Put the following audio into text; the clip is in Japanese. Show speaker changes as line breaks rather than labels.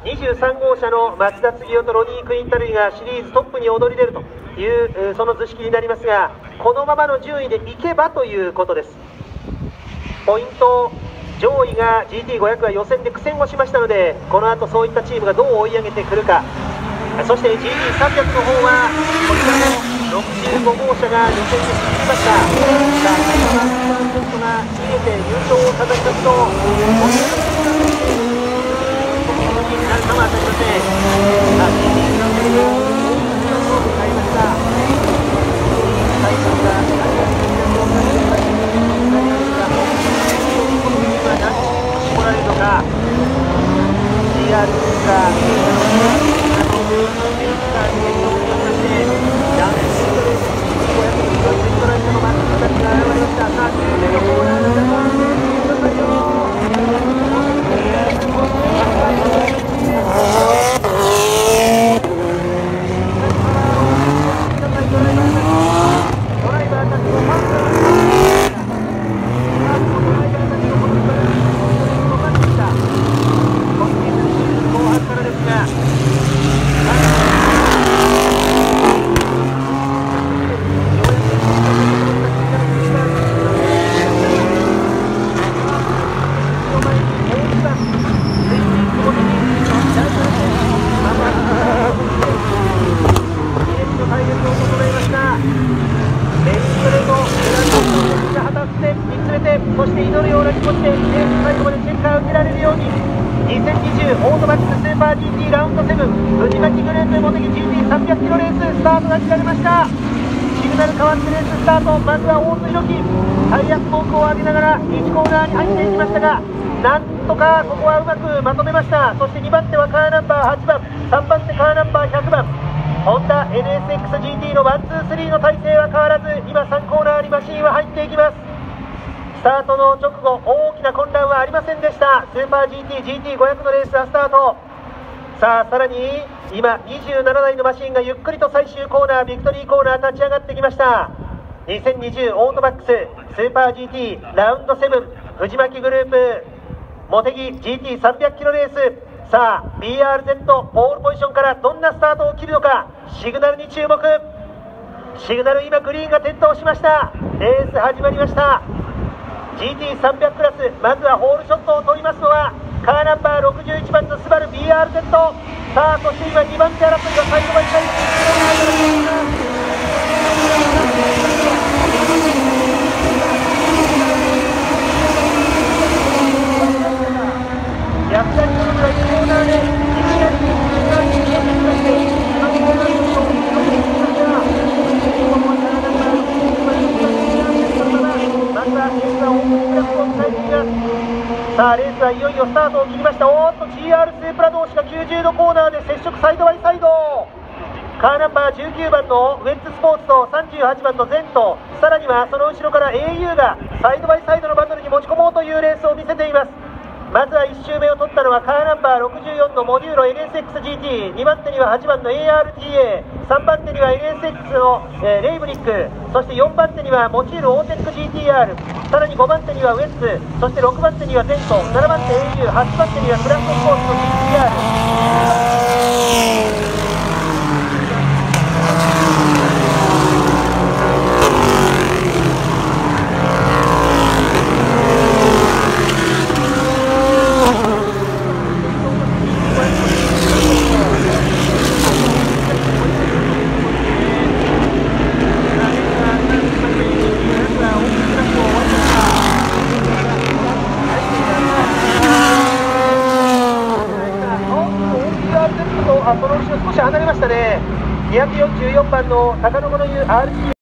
23号車の松田次夫とロニー・クインタルイがシリーズトップに躍り出るというその図式になりますが、このままの順位でいけばということです。ポイント上位が GT500 が予選で苦戦をしましたので、この後そういったチームがどう追い上げてくるか。そして GT300 の方はこちらの65号車が予選で進みました。さあ、100%が逃げて優勝を飾りますと、になるかも当たりません。さあ、GT300 のを迎えました。最後が絞られるのか、GR そして祈るような気持ちで最後までチェッカーを受けられるように、2020オートバックススーパー GT ラウンド7藤巻グループ茂木 GT300 キロレーススタートが切られました。シグナル変わってレーススタート。まずは大津弘樹、タイヤスモークを浴びながら1コーナーに入っていきましたが、なんとかここはうまくまとめました。そして2番手はカーナンバー8番、3番手カーナンバー100番、ホンダ NSXGT の1、2、3の体勢は変わらず、今3コーナーにマシンは入っていきます。スタートの直後、大きな混乱はありませんでした。スーパー GT、GT500 のレースはスタート。さあ、さらに今27台のマシンがゆっくりと最終コーナー、ビクトリーコーナー立ち上がってきました。2020オートバックススーパー GT ラウンド7藤巻グループ茂木 GT300 キロレース。さあ BRZ ポールポジションからどんなスタートを切るのか。シグナルに注目。シグナル、今グリーンが点灯しました。レース始まりました。GT300 クラス、まずはホールショットを取りますのはカーナンバー61番のスバル BRZ。 さあ、そして今2番手争いがサイドバイサイド逆サイドのコーナーでいきなりさあ、レースはいよいよスタートを切りました。おーっと GR スープラ同士が90度コーナーで接触、サイドバイサイド。カーナンバー19番のウェッツスポーツと38番のゼント、さらにはその後ろから au がサイドバイサイドのバトルに持ち込もうというレースを見せています。まずは1周目を取ったのはカーナンバー64のモデューロ NSXGT、 2番手には8番の ARTA、 3番手には NSX の、レイブリック、そして4番手にはモチールオーテック GTR、 さらに5番手にはウェッツ、そして6番手にはゼント、7番手 au、 8番手にはクラフトスポーツの GTR。その後ろ少し離れましたね。244番の高野の RT